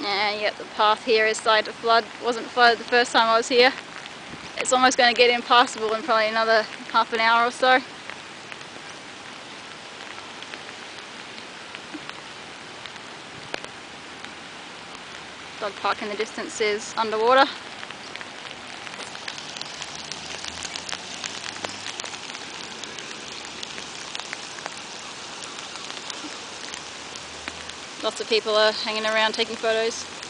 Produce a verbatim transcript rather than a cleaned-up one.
Yeah, yep, the path here is starting to flood. It wasn't flooded the first time I was here. It's almost going to get impassable in probably another half an hour or so. Dog park in the distance is underwater. Lots of people are hanging around taking photos.